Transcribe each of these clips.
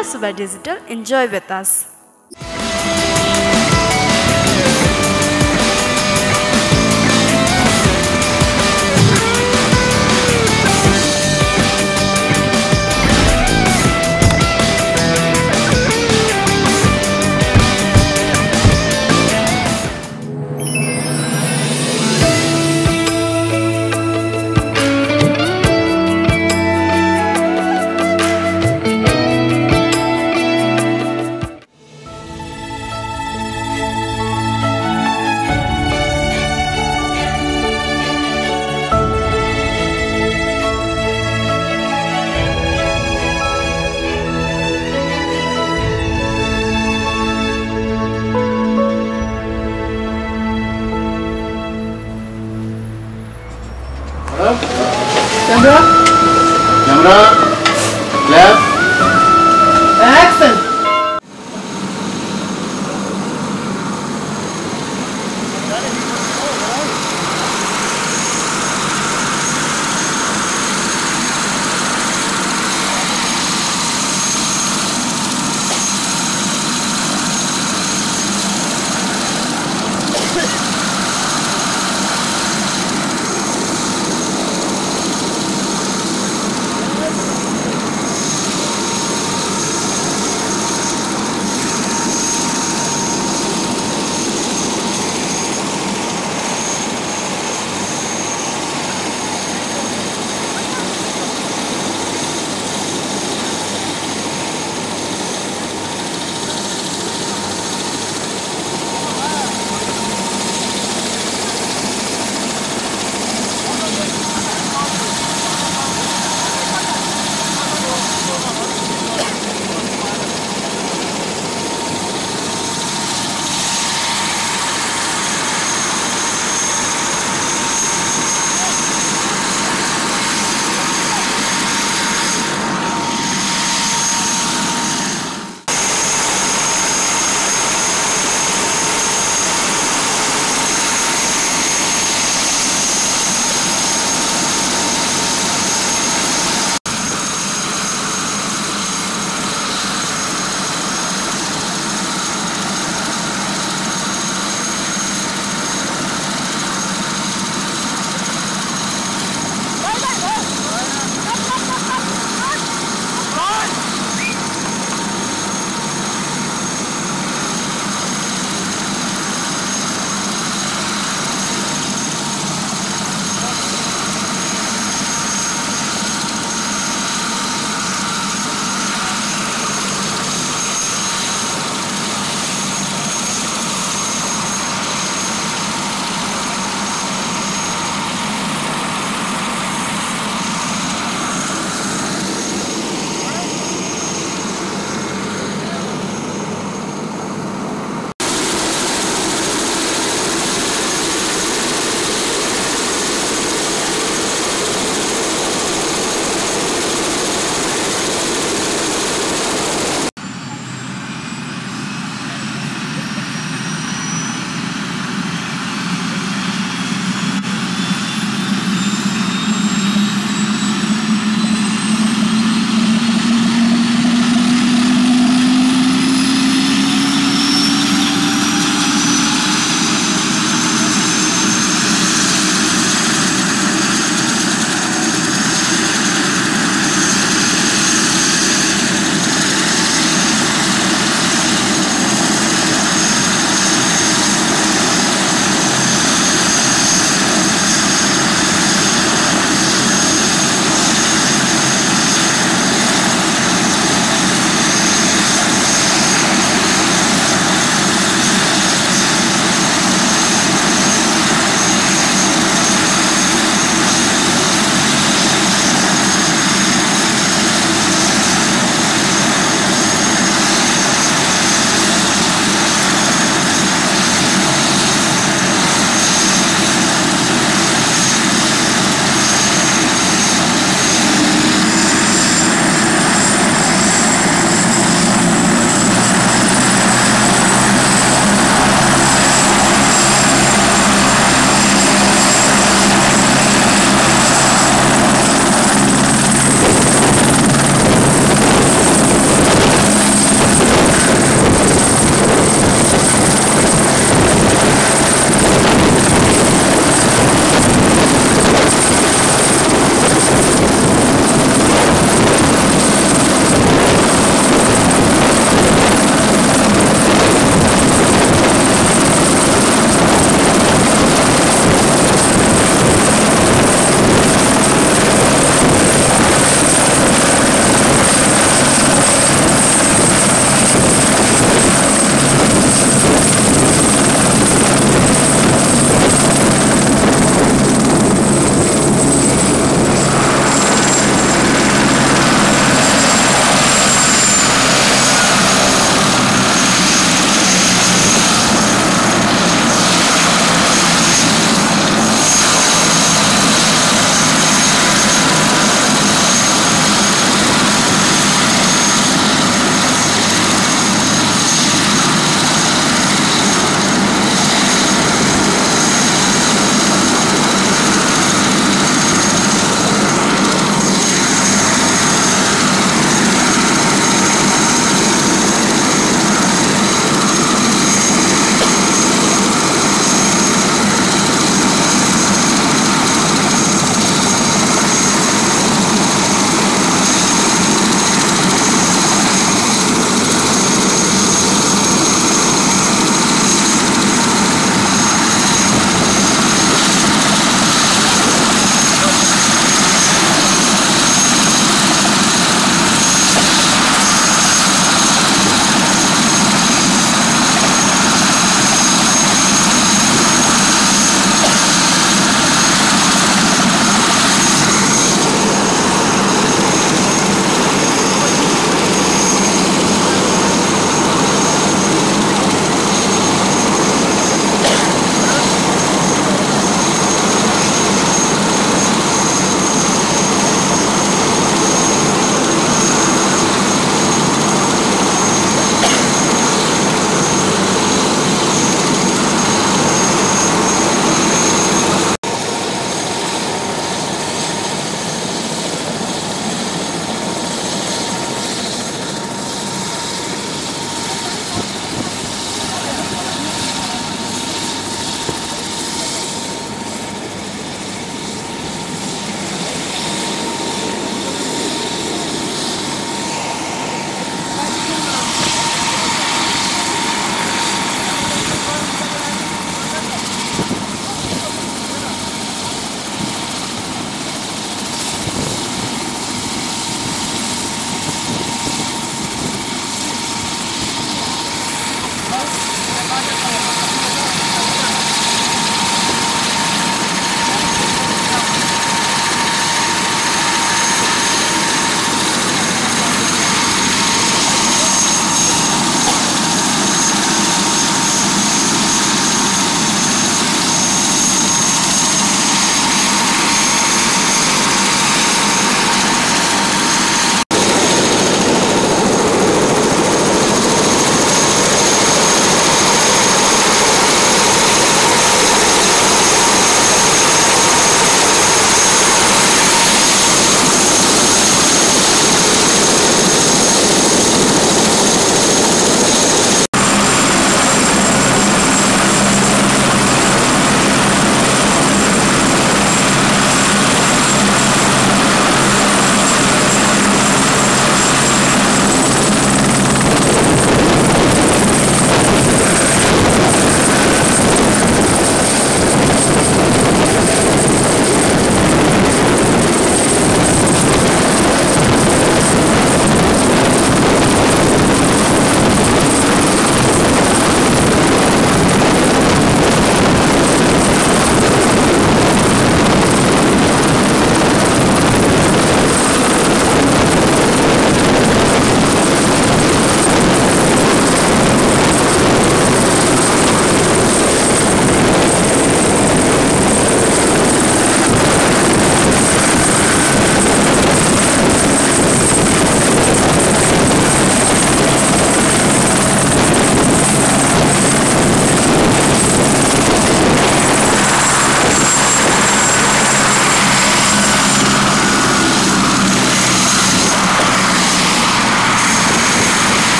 Super Digital. Enjoy with us. Camera, clap, action.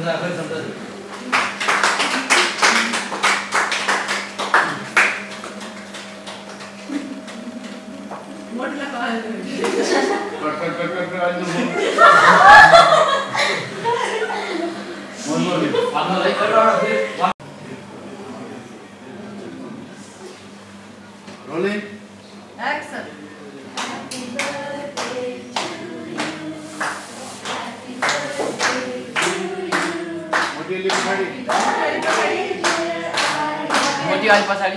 Rolling. Action. Motilli pachadi. मोटी वाली पछाडी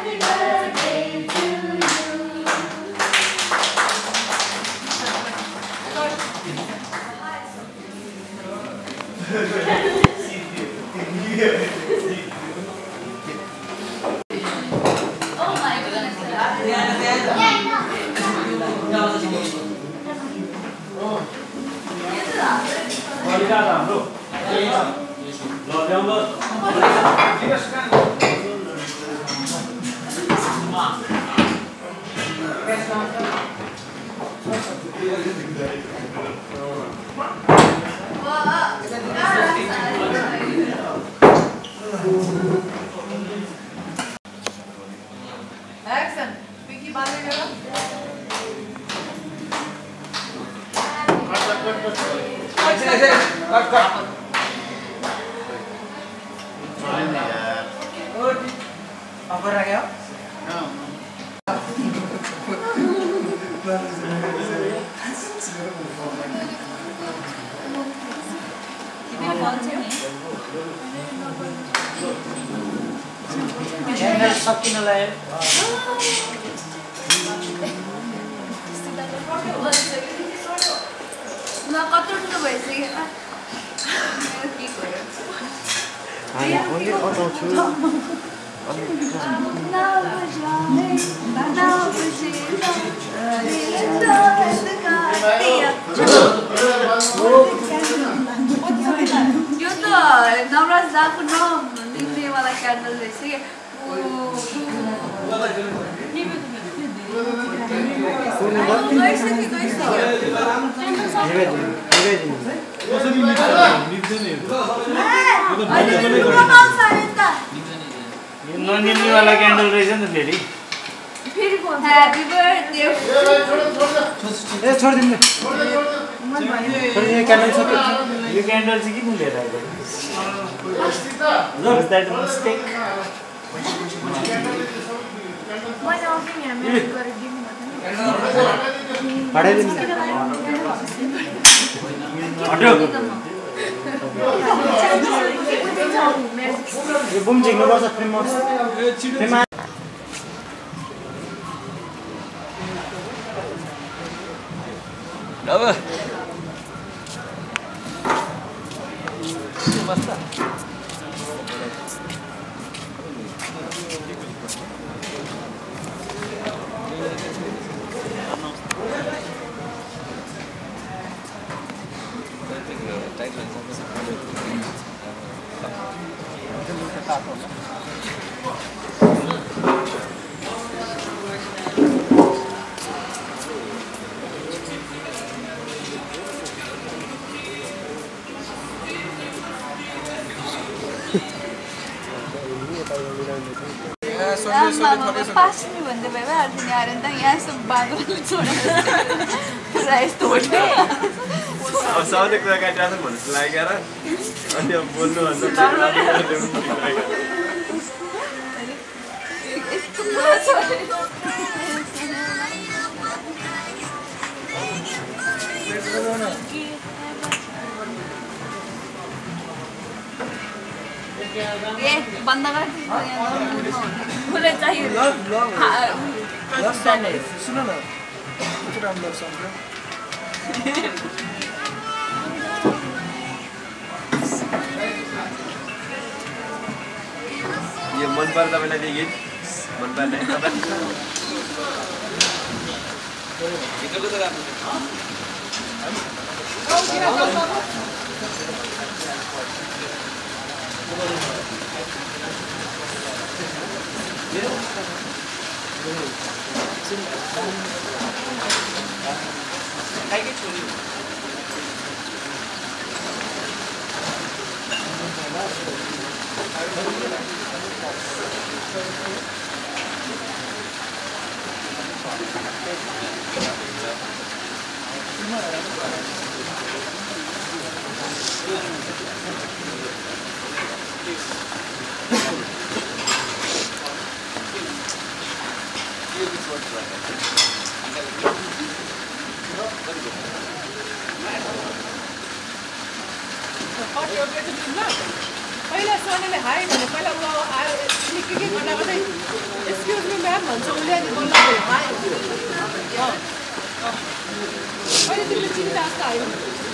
Action. Vicky बांधे जरा. अपर आ गया चैनल सकिन लाए न कत्रो ठुलो भइसक्यो के गर्यो यो त नवराज दाको निक्नेवाला क्यान्डल रहेछ कि ननिम्ने वाला क्यान्डल रहेछ नि फेरि ह्यापी बर्थडे ए छोड दिनु यो क्यान्डल छ यो क्यान्डल चाहिँ किन लिएर आएको Was that a mistake? पास नहीं बंदे भाई अर्जुन यार इंदा यहाँ सब बादल छोड़ा राइस तोड़े अब साउन्ड कुरा काटिराछ भन्नु लाग्यो र अनि अब बोल्नु भन्दा ये बंदा कर खुले चाहिए सुन न कति राम्रो सम्झ्यो यो मन पर्छ तपाईँलाई त्यो गीत मन पर्ने गीतको त राम्रो पहिला सोनाले हाई भने पहिला उ आयो के गर्दा गर्दै एक्सक्युज मी म्याम भन्छ उसले अनि बल्ल हाई अहिले तिमीले चिन्ता आएको आयो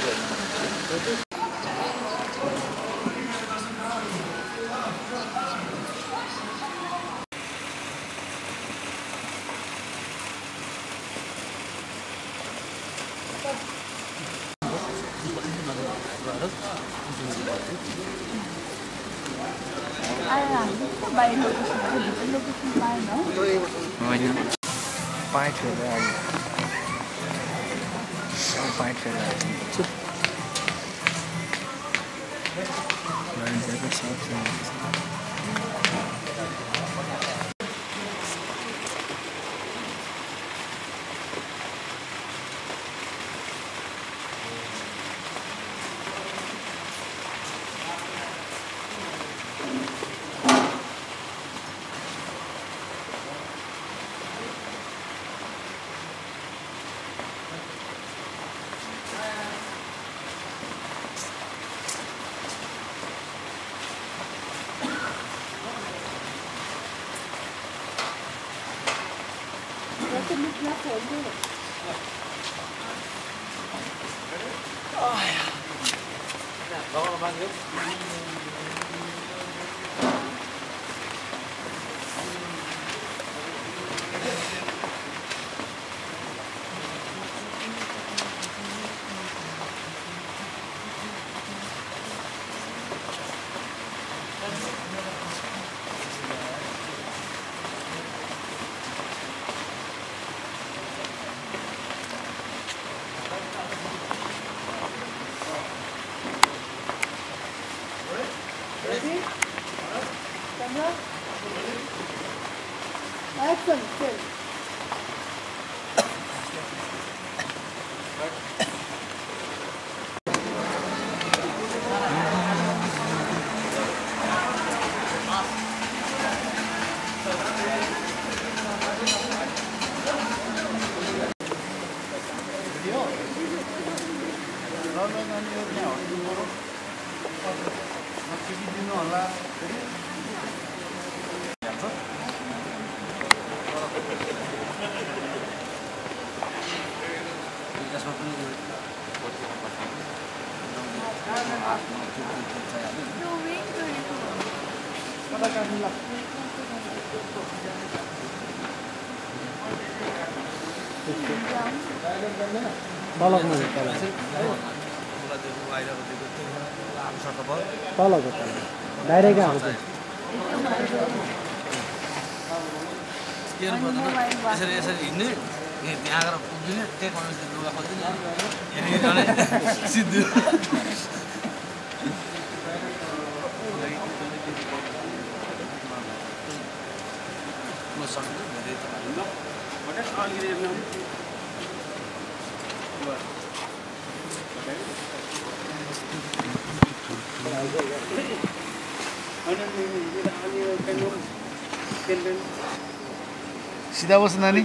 Action, still. डाइरेक्ट आउँछ यसरी यसरी हिँड्ने त्यहाँ गएर पुग्दिने त्यही कलेज लुगा खोज्दिने सिद्धि सीधा बस नानी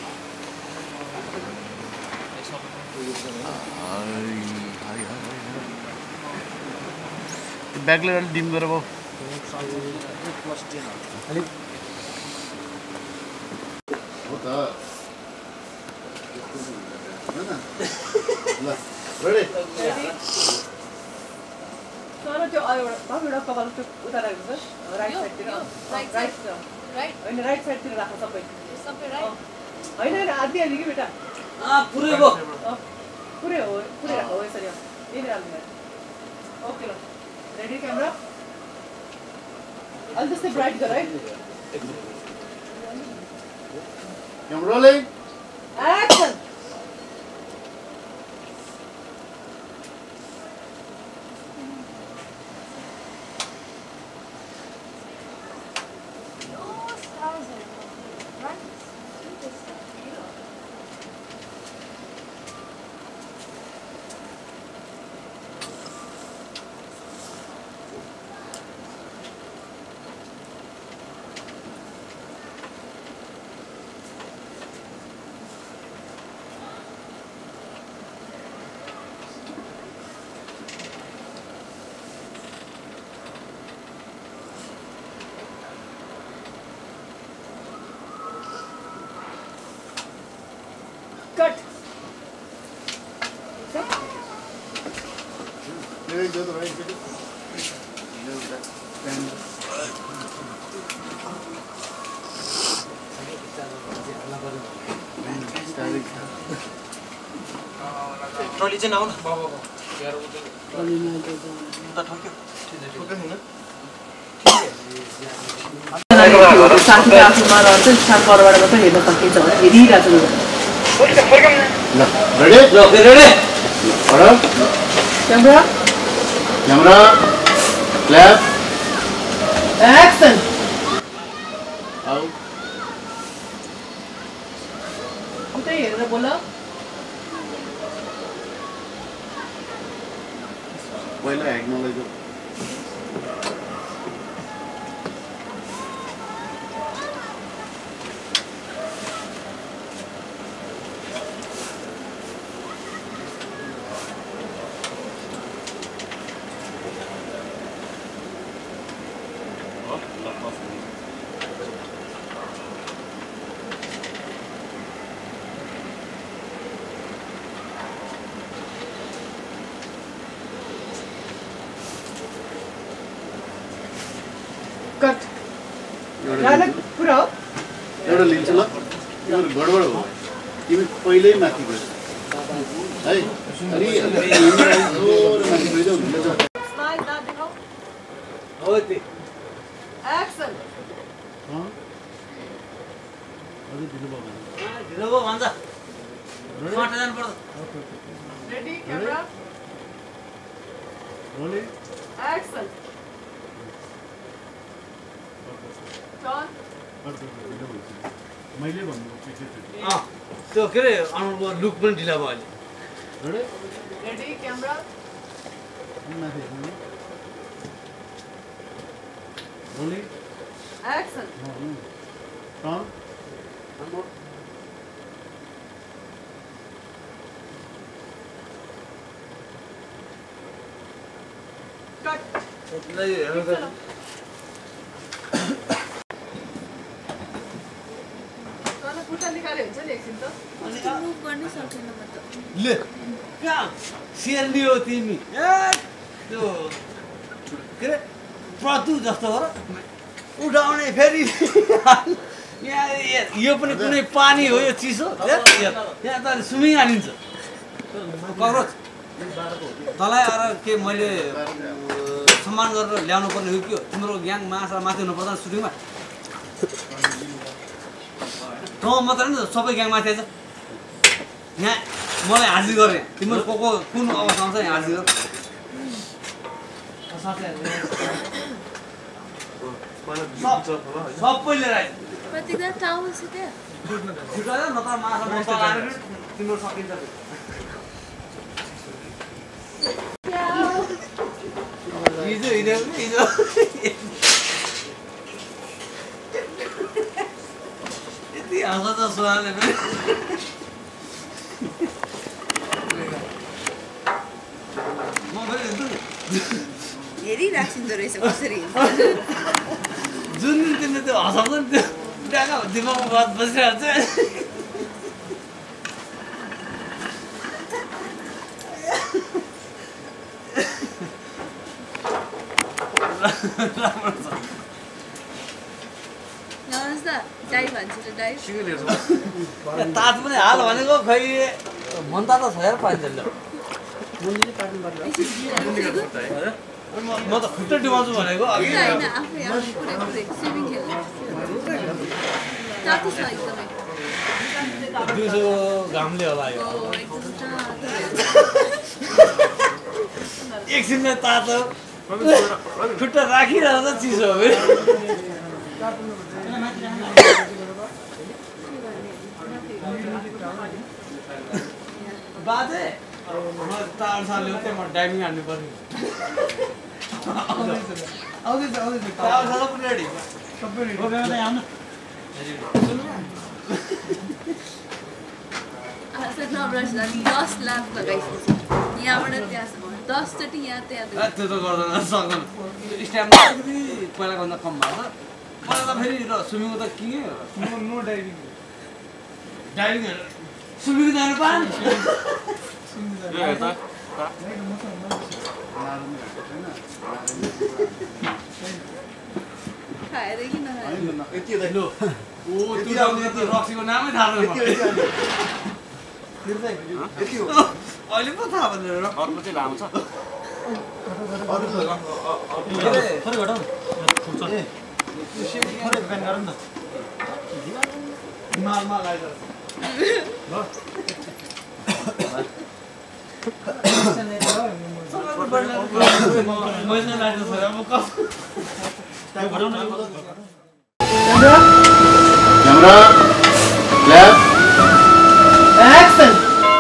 ब्यागले अलिक डिम गरेर बाउ हो त ल रेडी तर त्यो एउटा कपाल त्यो उता राख्नु छ राइट साइडतिर राइट होइन राइट साइडतिर राख्नु सबै होइन होइन आधी हाल्ने कि बेटा पुरै भयो पुरै हो पुरै राख हो यसरी यही हाल्नु ओके ल रेडी क्यामेरा अलि त्यस्तै ब्राइट गर है क्यामेरा रोलिङ एक्सन दो तो राइट साइड ट्रली चाहिँ नआउन साथीको आफूमा रहन्छ साथबाट मात्रै हेर्न सकिन्छ भने हेरिरहेको ready camera camera clap action आओ उतै हेरेर बोल पहिला एक्नोलेज कट डायलॉग पुरा हो एउटा लिन्छु ल तिम्रो गडबड हो तिमी पहिल्यै माथि गयो है अलि जोर माथि गइदेऊ हुन्छ स्माइल दाँत देखाऊ हो ती एक्सन अलि ढिलो भयो ढिलो भयो भन्छ माटा जानु पर्छ ready camera rolling action turn मैले भन्नु त्यो के अरे अनुको लुक पनि ढिला भयो अहिले रेडी रेडी क्यामेरा माथि हेर्नु रोलिङ एक्सन टर्न कट तँलाई खुट्टा निकाले हुन्छ नि एकछिन त मुभ गर्नै सकेन म त ले कहाँ सेर्नी हो तिमी ए त्यो के अरे प्रतु जस्तो हो र उठाउने फेरि यहाँ यो पनि कुनै पानी हो यो चिसो यहाँ त स्विमिङ हालिन्छ कक्रोच तँलाई आएर के मैले सम्मान गरेर ल्याउनु पर्ने हो कि तिम्रो ग्याङ माछा माथि हुनु पर्दैन सुटिङमा तँ मात्र नि सबै ग्याङ माथि आइछ यहाँ मलाई हाजिर गरेँ तिम्रो को कुन अवस्था आउँछ यहाँ हाजिर गर सबै लिएर आइज प्रतिज्ञा टावल सिधै छुट्याएर नत्र माछा मसला लाएर तिम्रो सकिन्छ हिजो यति हाँस त सुहाले पनि म फेरि हेरिराख्छिन्दो रहेछ कसरी जुन दिन तिमीले त्यो हँसाउँछ नि त्यो डाका दिमागमा बात बसिरहेको छ नमस् त डाइ भन्छ त डाइ तातो पनि हाल भनेको खै मन तातो छ यार पाइन्छ म त खुट्टा डुबाउँछु भनेको अघि होइन आफै आफै पुरै पुरै स्विमिङ खेल्नु तातो छ एकदमै दिउँसो घामले होला यो एकदम तातो एकछिनमा तातो खुट्टा राखिरहन्छ चिसो हो बाजे टावर साल ल्याउ त्यहाँ म डाइभिङ हान्नु पर्ने आउँदैछ टावर साल पनि रेडी सबै रेडी आउनु नब्रस 10 लाख लगाइसकेछ यहाँबाट त्यहाँसम्म 10 चोटि यहाँ त्यहाँ त्यो त गर्दैन सक्दैन स्ट्याम्प पहिलाको भन्दा कम भएको छ पहिला त फेरि र स्विमिङ त के नो डाइभिङ डाइभिङ स्विमिङ जानु पाएन नारायण भएको छैन खाएर कि नखाएर यति दाइ लु ओ त्यो त रक्सीको नामै थाहा छैन यति हो अहिले पो थाहा भनेर अर्को चाहिँ लामो छ थोरै घटाउ ए थोरै ब्यान गरौँ न मालमा लगाएर ल